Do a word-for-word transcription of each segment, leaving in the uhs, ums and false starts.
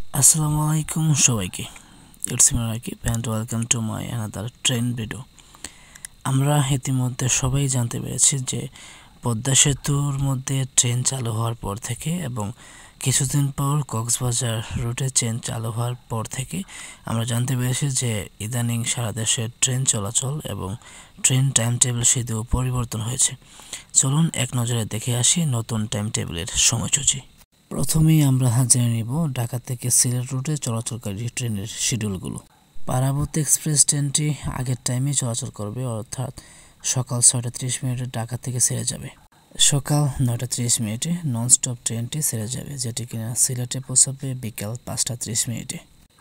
আসসালামু আলাইকুম সবাইকে। It's me Rakib and welcome to my another train video. আমরা ইতিমধ্যে সবাই জানতে পেরেছি যে পদ্মা সেতুর মধ্যে ট্রেন চালু হওয়ার পর থেকে এবং কিছুদিন পর কক্সবাজার রুটে ট্রেন চালু হওয়ার পর থেকে আমরা জানতে পেরেছি যে ইদানিং সারা দেশে ট্রেন চলাচল এবং ট্রেন টাইম টেবিল শিডিউল পরিবর্তন হয়েছে। চলুন এক নজরে দেখে আসি নতুন টাইম টেবিলের সময়সূচি। প্রথমেই আমরা জেনে নিব ঢাকা থেকে সিলেট রুটে চলাচলকারী ট্রেনের শিডিউলগুলো। পারাবত এক্সপ্রেস ট্রেনটি আগের টাইমে চলাচল করবে, অর্থাৎ সকাল ছয়টা ত্রিশ মিনিটে ঢাকা থেকে ছেড়ে যাবে। সকাল নয়টা ত্রিশ মিনিটে ননস্টপ ট্রেনটি ছেড়ে যাবে, যেটি কিনা সিলেটে পৌঁছাবে বিকাল পাঁচটা ত্রিশ মিনিটে।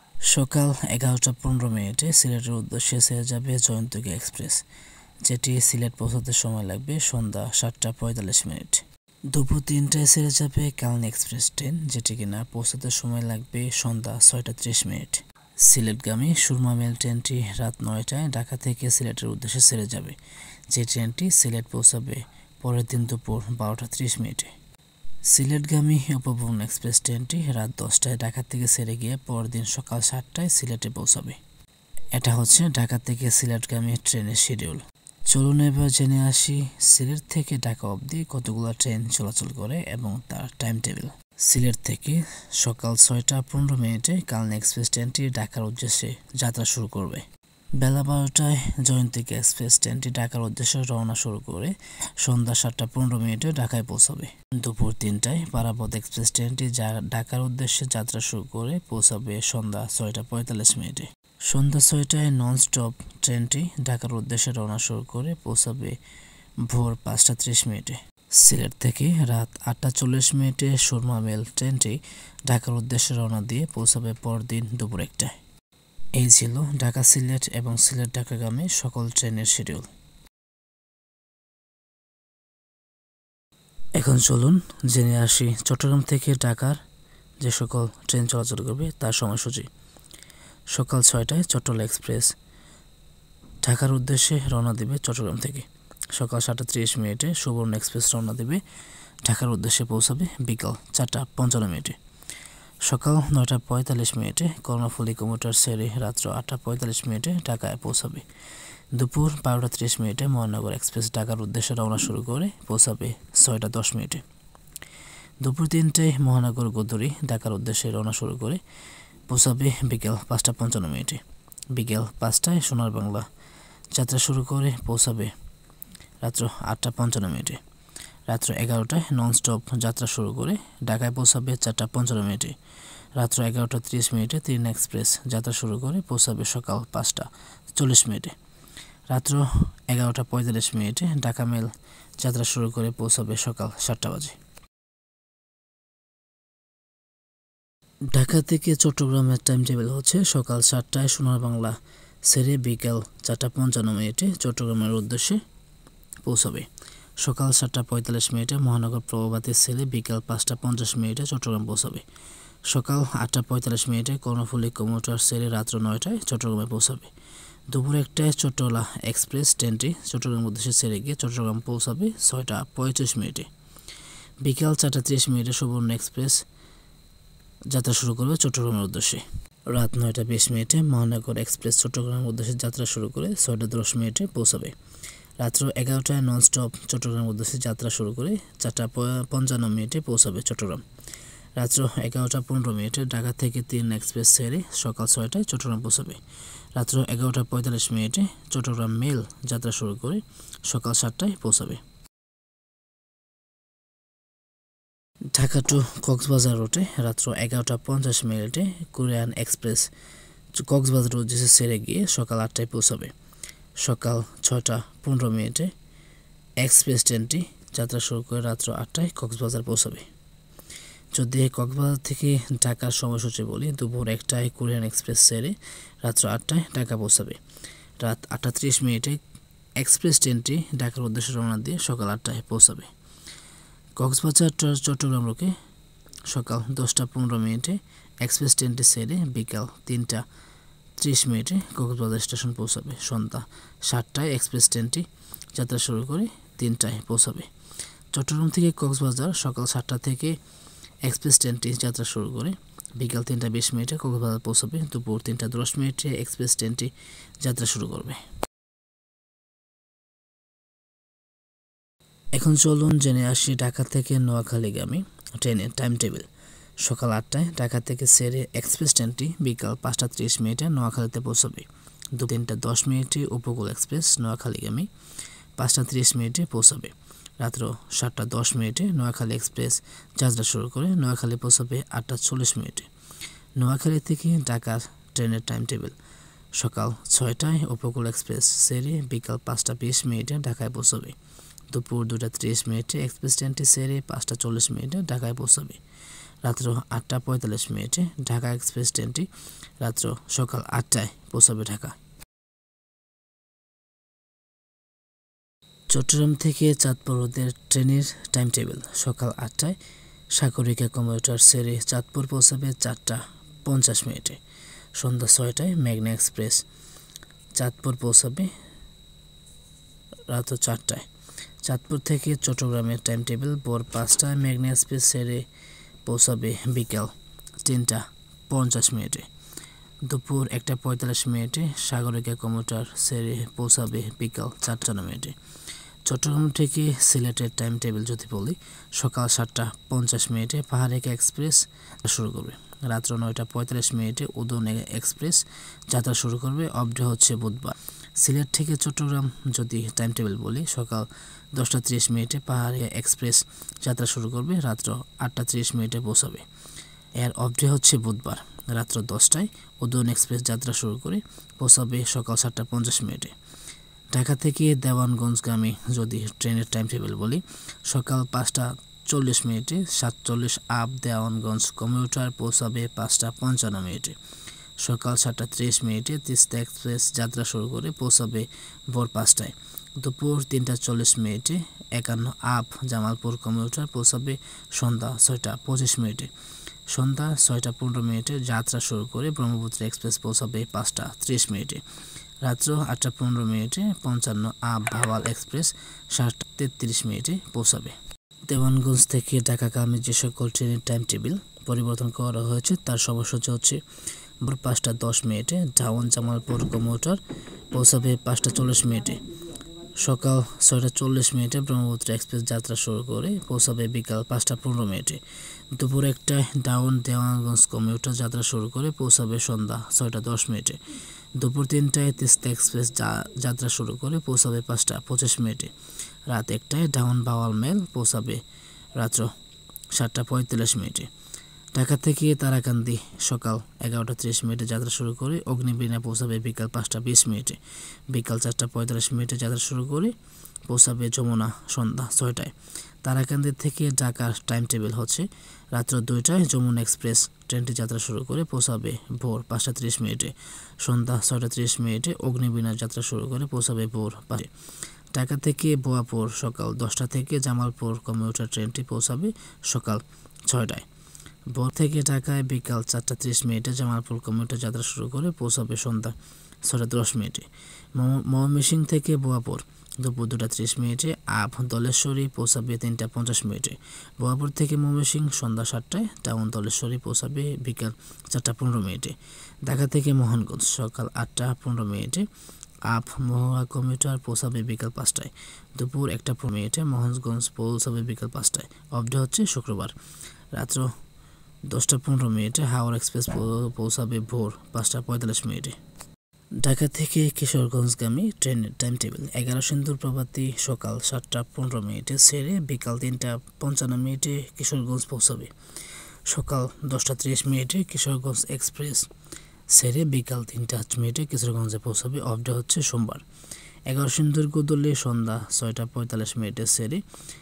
সকাল এগারোটা পনেরো মিনিটে সিলেটের উদ্দেশ্যে ছেড়ে যাবে জয়ন্তী এক্সপ্রেস, যেটি সিলেট পৌঁছাতে সময় লাগবে সন্ধ্যা সাতটা পঁয়তাল্লিশ মিনিট। দুপুর তিনটায় ছেড়ে যাবে কালনা এক্সপ্রেস ট্রেন, যেটি কিনা পৌঁছাতে সময় লাগবে সন্ধ্যা ছয়টা ত্রিশ মিনিট। সিলেটগামী সুরমা মেল ট্রেনটি রাত নয়টায় ঢাকা থেকে সিলেটের উদ্দেশ্যে ছেড়ে যাবে, যে ট্রেনটি সিলেট পৌঁছাবে পরের দিন দুপুর বারোটা ত্রিশ মিনিটে। সিলেটগামী উপভোগ এক্সপ্রেস ট্রেনটি রাত দশটায় ঢাকা থেকে ছেড়ে গিয়ে পরের দিন সকাল সাতটায় সিলেটে পৌঁছাবে। এটা হচ্ছে ঢাকা থেকে সিলেটগামী ট্রেনের শিডিউল। চলুন এবার জেনে আসি সিলেট থেকে ঢাকা অবধি কতগুলো ট্রেন চলাচল করে এবং তার টাইম টেবিল। সিলেট থেকে সকাল ছয়টা পনেরো মিনিটে কালনা এক্সপ্রেস ট্রেনটি ঢাকার উদ্দেশ্যে যাত্রা শুরু করবে। বেলা বারোটায় জয়ন্তী এক্সপ্রেস ট্রেনটি ঢাকার উদ্দেশ্যে রওনা শুরু করে সন্ধ্যা সাতটা পনেরো মিনিটে ঢাকায় পৌঁছাবে। দুপুর তিনটায় পারাবত এক্সপ্রেস ট্রেনটি ঢাকার উদ্দেশ্যে যাত্রা শুরু করে পৌঁছাবে সন্ধ্যা ছয়টা পঁয়তাল্লিশ মিনিটে। সন্ধ্যা ছয়টায় ননস্টপ ট্রেনটি ঢাকার উদ্দেশ্যে রওনা শুরু করে পৌঁছাবে ভোর পাঁচটা ত্রিশ মিনিটে। সিলেট থেকে রাত আটটা চল্লিশ মিনিটে সুরমা মেল ট্রেনটি ঢাকার উদ্দেশ্যে রওনা দিয়ে পৌঁছাবে পরদিন দুপুর একটায়। এই ছিল ঢাকা সিলেট এবং সিলেট ঢাকাগামী সকল ট্রেনের শিডিউল। এখন চলুন জেনে আসি চট্টগ্রাম থেকে ঢাকার যে সকল ট্রেন চলাচল করবে তার সময়সূচি। সকাল ছয়টায় চট্টলা এক্সপ্রেস ঢাকার উদ্দেশ্যে রওনা দেবে চট্টগ্রাম থেকে। সকাল সাতটা ত্রিশ মিনিটে সুবর্ণ এক্সপ্রেস রওনা দেবে ঢাকার উদ্দেশ্যে পৌঁছাবে বিকাল চারটা পঞ্চান্ন মিনিটে। সকাল নয়টা পঁয়তাল্লিশ মিনিটে কর্ণফুলী কমিউটার সেরে রাত্র আটটা পঁয়তাল্লিশ মিনিটে ঢাকায় পৌঁছাবে। দুপুর বারোটা ত্রিশ মিনিটে মহানগর এক্সপ্রেস ঢাকার উদ্দেশ্যে রওনা শুরু করে পৌঁছাবে ছয়টা দশ মিনিটে। দুপুর তিনটায় মহানগর গদুরি ঢাকার উদ্দেশ্যে রওনা শুরু করে পৌঁছাবে বিকেল পাঁচটা পঞ্চান্ন মিনিটে। বিকেল পাঁচটায় সোনার বাংলা যাত্রা শুরু করে পৌঁছাবে রাত্র আটটা পঞ্চান্ন মিনিটে। রাত্র এগারোটায় ননস্টপ যাত্রা শুরু করে ঢাকায় পৌঁছাবে চারটা পঞ্চান্ন মিনিটে। রাত্র এগারোটা ত্রিশ মিনিটে তিন এক্সপ্রেস যাত্রা শুরু করে পৌঁছাবে সকাল পাঁচটা চল্লিশ মিনিটে। রাত্র এগারোটা পঁয়তাল্লিশ মিনিটে ঢাকা মেল যাত্রা শুরু করে পৌঁছাবে সকাল সাতটা বাজে। ঢাকা থেকে চট্টগ্রামের টাইম টেবিল হচ্ছে সকাল সাতটায় সোনার বাংলা সেরে বিকাল চারটা পঞ্চান্ন মিনিটে চট্টগ্রামের উদ্দেশ্যে পৌঁছাবে। সকাল সাতটা পঁয়তাল্লিশ মিনিটে মহানগর প্রভাতী সেরে বিকাল পাঁচটা পঞ্চাশ মিনিটে চট্টগ্রাম পৌঁছাবে। সকাল আটটা পঁয়তাল্লিশ মিনিটে কর্ণফুলী কমিউটার সেরে রাত্র নয়টায় চট্টগ্রামে পৌঁছাবে। দুপুর একটায় চট্টলা এক্সপ্রেস ট্রেনটি চট্টগ্রাম উদ্দেশ্যে ছেড়ে গিয়ে চট্টগ্রাম পৌঁছাবে ছয়টা পঁয়ত্রিশ মিনিটে। বিকাল চারটা ত্রিশ মিনিটে সুবর্ণ এক্সপ্রেস যাত্রা শুরু করবে চট্টগ্রামের উদ্দেশ্যে। রাত নয়টা বিশ মিনিটে মহানগর এক্সপ্রেস চট্টগ্রামের উদ্দেশ্যে যাত্রা শুরু করে ছয়টা দশ মিনিটে পৌঁছাবে। রাত্র এগারোটায় ননস্টপ চট্টগ্রামের উদ্দেশ্যে যাত্রা শুরু করে চারটা পঞ্চান্ন মিনিটে পৌঁছাবে চট্টগ্রাম। রাত্র এগারোটা পনেরো মিনিটে ঢাকা থেকে তিন এক্সপ্রেস ছেড়ে সকাল ছয়টায় চট্টগ্রাম পৌঁছাবে। রাত্র এগারোটা পঁয়তাল্লিশ মিনিটে চট্টগ্রাম মেল যাত্রা শুরু করে সকাল সাতটায় পৌঁছাবে। ঢাকা টু কক্সবাজার রুটে রাত্র এগারোটা পঞ্চাশ মিনিটে কোরিয়ান এক্সপ্রেস কক্সবাজার উদ্দেশ্যে ছেড়ে গিয়ে সকাল আটটায় পৌঁছাবে। সকাল ছয়টা পনেরো মিনিটে এক্সপ্রেস ট্রেনটি যাত্রা শুরু করে রাত্র আটটায় কক্সবাজার পৌঁছাবে। যদি কক্সবাজার থেকে ঢাকার সময়সূচি বলি, দুপুর একটায় কোরিয়ান এক্সপ্রেস ছেড়ে রাত্র আটটায় ঢাকা পৌঁছাবে। রাত আটটা ত্রিশ মিনিটে এক্সপ্রেস ট্রেনটি ঢাকার উদ্দেশ্যে রওনা দিয়ে সকাল আটটায় পৌঁছাবে। কক্সবাজার চট্টগ্রাম রোকে সকাল দশটা পনেরো মিনিটে এক্সপ্রেস ট্রেনটি ছেড়ে বিকাল তিনটা ত্রিশ মিনিটে কক্সবাজার স্টেশন পৌঁছাবে। সন্ধ্যা সাতটায় এক্সপ্রেস ট্রেনটি যাত্রা শুরু করে তিনটায় পৌঁছাবে। চট্টগ্রাম থেকে কক্সবাজার সকাল সাতটা থেকে এক্সপ্রেস ট্রেনটি যাত্রা শুরু করে বিকাল তিনটা বিশ মিনিটে কক্সবাজার পৌঁছাবে। দুপুর তিনটা দশ মিনিটে এক্সপ্রেস ট্রেনটি যাত্রা শুরু করবে। এখন চলুন জেনে আসি ঢাকা থেকে নোয়াখালীগামী ট্রেনের টাইম টেবিল। সকাল আটটায় ঢাকা থেকে ছেড়ে এক্সপ্রেস ট্রেনটি বিকাল পাঁচটা ত্রিশ মিনিটে নোয়াখালীতে পৌঁছাবে। দু তিনটা দশ মিনিটে উপকূল এক্সপ্রেস নোয়াখালীগামী পাঁচটা ত্রিশ মিনিটে পৌঁছাবে। রাত্র সাতটা দশ মিনিটে নোয়াখালী এক্সপ্রেস যাত্রা শুরু করে নোয়াখালী পৌঁছাবে আটটা চল্লিশ মিনিটে। নোয়াখালী থেকে ঢাকার ট্রেনের টাইম টেবিল। সকাল ছয়টায় উপকূল এক্সপ্রেস ছেড়ে বিকাল পাঁচটা বিশ মিনিটে ঢাকায় পৌঁছাবে। দুপুর দুটা ত্রিশ মিনিটে এক্সপ্রেস ট্রেনটি ছেড়ে পাঁচটা চল্লিশ মিনিটে ঢাকায় পৌঁছাবে। রাত্র আটটা পঁয়তাল্লিশ মিনিটে ঢাকা এক্সপ্রেস ট্রেনটি রাত্র সকাল আটটায় পৌঁছাবে ঢাকা। চট্টগ্রাম থেকে চাঁদপুর রোডের ট্রেনের টাইম টেবিল। সকাল আটটায় সাগরিকা কমিউটার ছেড়ে চাঁদপুর পৌঁছাবে চারটা পঞ্চাশ মিনিটে। সন্ধ্যা ছয়টায় মেঘনা এক্সপ্রেস চাঁদপুর পৌঁছাবে রাত চারটায়। চাঁদপুর থেকে চট্টগ্রামের টাইম টেবিল। ভোর পাঁচটায় মেঘনা এক্সপ্রেস ছেড়ে পৌঁছাবে বিকাল তিনটা পঞ্চাশ মিনিটে। দুপুর একটা পঁয়তাল্লিশ মিনিটে সাগরিকা কমিউটার ছেড়ে পৌঁছাবে বিকাল চারটা মিনিটে। চট্টগ্রাম থেকে সিলেটের টাইম টেবিল যদি বলি, সকাল সাতটা পঞ্চাশ মিনিটে পাহাড়িকা এক্সপ্রেস শুরু করবে। রাত্র নয়টা পঁয়তাল্লিশ মিনিটে উদয়ন এক্সপ্রেস যাত্রা শুরু করবে। অপডে হচ্ছে বুধবার। সিলেট থেকে চট্টগ্রাম যদি টাইম টেবিল বলি, সকাল দশটা ত্রিশ মিনিটে পাহাড়িয়া এক্সপ্রেস যাত্রা শুরু করবে। রাত্র আটটা ত্রিশ মিনিটে পৌঁছাবে। এর অপডে হচ্ছে বুধবার। রাত্র দশটায় উদয়ন এক্সপ্রেস যাত্রা শুরু করে পৌঁছাবে সকাল সাতটা পঞ্চাশ মিনিটে। ঢাকা থেকে দেওয়ানগঞ্জগামী যদি ট্রেনের টাইম টেবিল বলি, সকাল পাঁচটা চল্লিশ মিনিটে সাতচল্লিশ আপ দেওয়ানগঞ্জ কমিউটার পৌঁছাবে পাঁচটা পঞ্চান্ন মিনিটে। সকাল সাতটা ত্রিশ মিনিটে তিস্তা এক্সপ্রেস যাত্রা শুরু করে পৌঁছাবে ভোর পাঁচটায়। দুপুর তিনটা চল্লিশ মিনিটে একান্ন আপ জামালপুর কমিউটার পৌঁছাবে সন্ধ্যা ছয়টা পঁচিশ মিনিটে। সন্ধ্যা ছয়টা পনেরো মিনিটে যাত্রা শুরু করে ব্রহ্মপুত্র এক্সপ্রেস পৌঁছাবে পাঁচটা ত্রিশ মিনিটে। রাত্র আটটা পনেরো মিনিটে পঞ্চান্ন আপ ভাওয়াল এক্সপ্রেস সাতটা তেত্রিশ মিনিটে পৌঁছাবে। দেওয়ানগঞ্জ থেকে ঢাকাগামী যে সকল ট্রেনের টাইম টেবিল পরিবর্তন করা হয়েছে তার সময়সূচি হচ্ছে: ভোর পাঁচটা দশ মিনিটে ডাউন জামালপুর কমিউটার পৌঁছাবে পাঁচটা চল্লিশ মিনিটে। সকাল ছয়টা চল্লিশ মিনিটে ব্রহ্মপুত্র এক্সপ্রেস যাত্রা শুরু করে পৌঁছাবে বিকাল পাঁচটা পনেরো মিনিটে। দুপুর একটায় ডাউন দেওয়ানগঞ্জ কমিউটার যাত্রা শুরু করে পৌঁছাবে সন্ধ্যা ছয়টা দশ মিনিটে। দুপুর তিনটায় তিস্তা এক্সপ্রেস যাত্রা শুরু করে পৌঁছাবে পাঁচটা পঁচিশ মিনিটে। রাত একটায় ডাউন ভাওয়াল মেল পৌঁছাবে রাত্র সাতটা পঁয়তাল্লিশ মিনিটে। ঢাকা থেকে তারাকান্দি সকাল এগারোটা ত্রিশ মিনিটে যাত্রা শুরু করে অগ্নিবীণা পৌঁছাবে বিকাল পাঁচটা বিশ মিনিটে। বিকাল চারটা পঁয়তাল্লিশ মিনিটে যাত্রা শুরু করে পৌঁছাবে যমুনা সন্ধ্যা ছয়টায়। তারাকান্দি থেকে ঢাকার টাইম টেবিল হচ্ছে: রাত্র দুইটায় যমুনা এক্সপ্রেস ট্রেনটি যাত্রা শুরু করে পৌঁছাবে ভোর পাঁচটা ত্রিশ মিনিটে। সন্ধ্যা ছয়টা ত্রিশ মিনিটে অগ্নিবীণার যাত্রা শুরু করে পৌঁছাবে ভোর পাঁচে। ঢাকা থেকে বোয়াপুর সকাল দশটা থেকে জামালপুর কমিউটার ট্রেনটি পৌঁছাবে সকাল ছয়টায়। ভোর থেকে ঢাকায় বিকাল চারটা ত্রিশ মিনিটে জামালপুর কমিউটার যাত্রা শুরু করে পৌঁছাবে সন্ধ্যা ছয়টা দশ মিনিটে। ময়মনসিংহ থেকে বোয়াপুর দুপুর দুটা ত্রিশ মিনিটে আপ দলেশ্বরী পৌঁছাবে তিনটা পঞ্চাশ মিনিটে। বোয়াপুর থেকে ময়মনসিংহ সন্ধ্যা সাতটায় টাউন দলেশ্বরী পৌঁছাবে বিকাল চারটা পনেরো মিনিটে। ঢাকা থেকে মোহনগঞ্জ সকাল আটটা পনেরো মিনিটে আপ মহুয়া কমিউটার পৌঁছাবে বিকাল পাঁচটায়। দুপুর একটা পনেরো মিনিটে মোহনগঞ্জ পৌঁছাবে বিকাল পাঁচটায়। অপডে হচ্ছে শুক্রবার। রাত্র দশটা পনেরো মিনিটে হাওড়া এক্সপ্রেস পৌঁছাবে ভোর পাঁচটা পঁয়তাল্লিশ মিনিটে। ঢাকা থেকে কিশোরগঞ্জগামী ট্রেনের টাইম টেবিল। এগারো সিন্ধুর প্রভাতী সকাল সাতটা পনেরো মিনিটে ছেড়ে বিকাল তিনটা পঞ্চান্ন মিনিটে কিশোরগঞ্জ পৌঁছাবে। সকাল দশটা ত্রিশ মিনিটে কিশোরগঞ্জ এক্সপ্রেস ছেড়ে বিকাল তিনটা আট মিনিটে কিশোরগঞ্জে পৌঁছাবে। অপডে হচ্ছে সোমবার। এগারো সিন্ধুর গোদলে সন্ধ্যা ছয়টা পঁয়তাল্লিশ মিনিটে ছেড়ে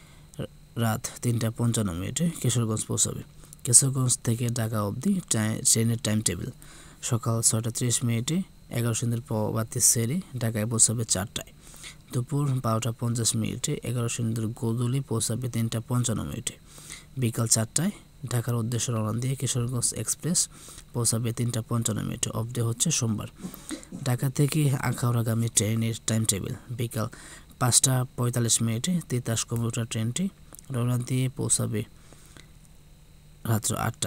রাত তিনটা পঞ্চান্ন মিনিটে কিশোরগঞ্জ পৌঁছাবে। কিশোরগঞ্জ থেকে ঢাকা অবধি ট্রেনের টাইম টেবিল। সকাল ছয়টা ত্রিশ মিনিটে এগারো সিন্ধুর প্রভাতী ছেড়ে ঢাকায় পৌঁছাবে চারটায়। দুপুর বারোটা পঞ্চাশ মিনিটে এগারো সিন্ধুর গোদলি পৌঁছাবে তিনটা পঞ্চান্ন মিনিটে। বিকাল চারটায় ঢাকার উদ্দেশ্যে রওনা দিয়ে কিশোরগঞ্জ এক্সপ্রেস পৌঁছাবে তিনটা পঞ্চান্ন মিনিটে। অপডে হচ্ছে সোমবার। ঢাকা থেকে আখাউড়াগামী ট্রেনের টাইম টেবিল। বিকাল পাঁচটা পঁয়তাল্লিশ মিনিটে তিতাস কমিউটার ট্রেনটি রওনা দিয়ে পৌঁছাবে রাত্র আটটায়।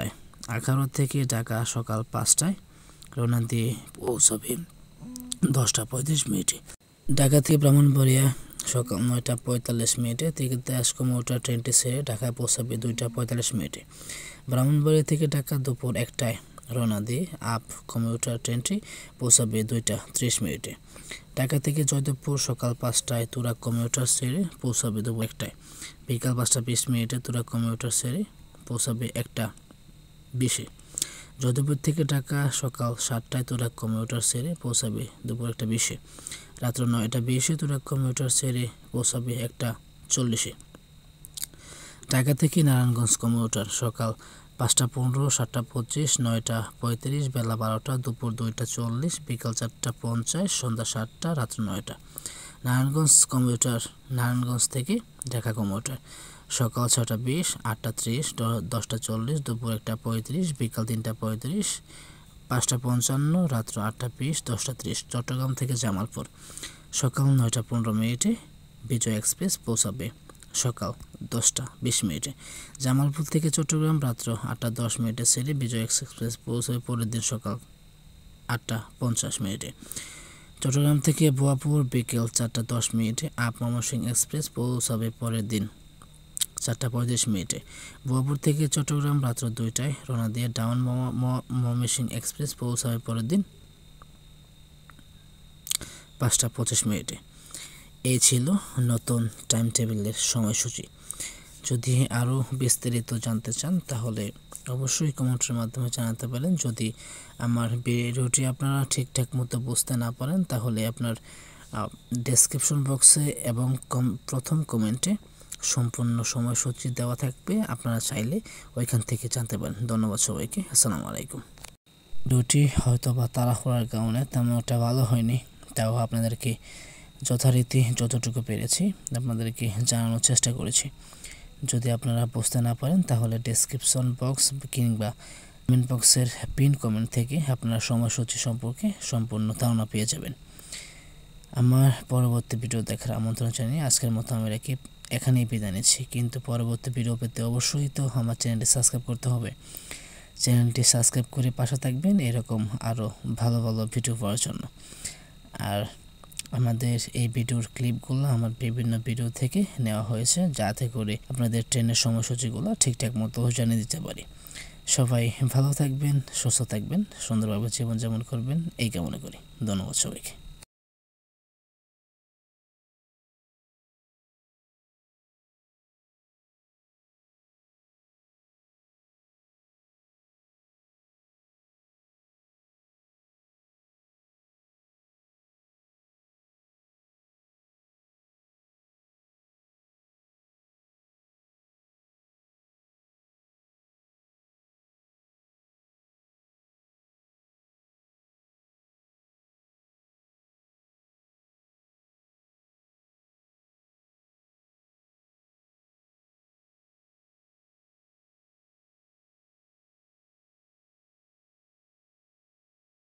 আখাউড়া থেকে ঢাকা সকাল পাঁচটায় রওনা দিয়ে পৌঁছাবে দশটা পঁয়ত্রিশ মিনিটে। ঢাকা থেকে ব্রাহ্মণবাড়িয়া সকাল নয়টা পঁয়তাল্লিশ মিনিটে তিতাস কমিউটার ট্রেনটি ছেড়ে ঢাকায় পৌঁছাবে দুইটা পঁয়তাল্লিশ মিনিটে। ব্রাহ্মণবাড়িয়া থেকে ঢাকা দুপুর একটায় রওনা দিয়ে আপ কমিউটার ট্রেনটি পৌঁছাবে দুইটা ত্রিশ মিনিটে। ঢাকা থেকে জয়দেবপুর সকাল পাঁচটায় তুরাগ কমিউটার ছেড়ে পৌঁছাবে দুপুর একটায়। বিকাল পাঁচটা বিশ মিনিটে তুরাগ কমিউটার ছেড়ে পৌঁছাবে একটা বিশে। জয়দেবপুর থেকে ঢাকা সকাল সাতটায় তুরাগ কমিউটার ছেড়ে পৌঁছাবে দুপুর একটা বিশে। রাত্র নয়টা বিশে তুরাগ কমিউটার ছেড়ে পৌঁছাবে একটা চল্লিশে। ঢাকা থেকে নারায়ণগঞ্জ কমিউটার সকাল পাঁচটা পনেরো, সাতটা পঁচিশ, নয়টা পঁয়ত্রিশ, বেলা বারোটা, দুপুর দুইটা চল্লিশ, বিকাল চারটা পঞ্চাশ, সন্ধ্যা সাতটা, রাত্র নয়টা। নারায়ণগঞ্জ কমিউটার নারায়ণগঞ্জ থেকে ঢাকা কমিউটার সকাল ছটা বিশ, আটটা ত্রিশ, দশটা চল্লিশ, দুপুর একটা পঁয়ত্রিশ, বিকাল তিনটা পঁয়ত্রিশ, পাঁচটা পঞ্চান্ন, রাত্র আটটা বিশ, দশটা ত্রিশ। চট্টগ্রাম থেকে জামালপুর সকাল নয়টা পনেরো মিনিটে বিজয় এক্সপ্রেস পৌঁছাবে সকাল দশটা বিশ মিনিটে। জামালপুর থেকে চট্টগ্রাম রাত্র আটটা দশ মিনিটে ছেড়ে বিজয় এক্সপ্রেস পৌঁছাবে পরের দিন সকাল আটটা পঞ্চাশ মিনিটে। চট্টগ্রাম থেকে ভুয়াপুর বিকেল চারটা দশ মিনিটে আপ ময়মনসিংহ এক্সপ্রেস পৌঁছাবে পরের দিন চারটা পঁয়ত্রিশ মিনিটে। ভুয়াপুর থেকে চট্টগ্রাম রাত্র দুইটায় রওনা দিয়ে ডাউন ময়মনসিংহ এক্সপ্রেস পৌঁছাবে পরের দিন পাঁচটা পঁচিশ মিনিটে। এই ছিল নতুন টাইম টেবিলের সময়সূচি। যদি আরও বিস্তারিত জানতে চান তাহলে অবশ্যই কমেন্টের মাধ্যমে জানাতে পারেন। যদি আমার ভিডিওটি আপনারা ঠিকঠাক মতো বুঝতে না পারেন তাহলে আপনার ডেসক্রিপশন বক্সে এবং প্রথম কমেন্টে সম্পূর্ণ সময়সূচি দেওয়া থাকবে, আপনারা চাইলে ওইখান থেকে জানতে পারেন। ধন্যবাদ সবাইকে, আসসালামু আলাইকুম। ভিডিওটি হয়তো বা তাড়াহুড়ার কারণে তেমন একটা ভালো হয়নি, তাও আপনাদেরকে যথারীতি যতটুকু পেরেছি আপনাদেরকে জানানোর চেষ্টা করেছি। যদি আপনারা বুঝতে না পারেন তাহলে ডেসক্রিপশন বক্স কিংবা কমেন্ট বক্সের পিন কমেন্ট থেকে আপনারা সময়সূচি সম্পর্কে সম্পূর্ণ ধারণা পেয়ে যাবেন। আমার পরবর্তী ভিডিও দেখার আমন্ত্রণ জানিয়ে আজকের মতো আমি রাকিব এখানেই বিদায় নিচ্ছি। কিন্তু পরবর্তী ভিডিও পেতে অবশ্যই তো আমার চ্যানেলটি সাবস্ক্রাইব করতে হবে। চ্যানেলটি সাবস্ক্রাইব করে পাশে থাকবেন এরকম আরও ভালো ভালো ভিডিও পাওয়ার জন্য। আর আমাদের এই ভিডিওর ক্লিপগুলো আমার বিভিন্ন ভিডিও থেকে নেওয়া হয়েছে, যাতে করে আপনাদের ট্রেনের সময়সূচিগুলো ঠিকঠাক মতো জানিয়ে দিতে পারি। সবাই ভালো থাকবেন, সুস্থ থাকবেন, সুন্দরভাবে জীবনযাপন করবেন এই কামনা করি। ধন্যবাদ সবাইকে।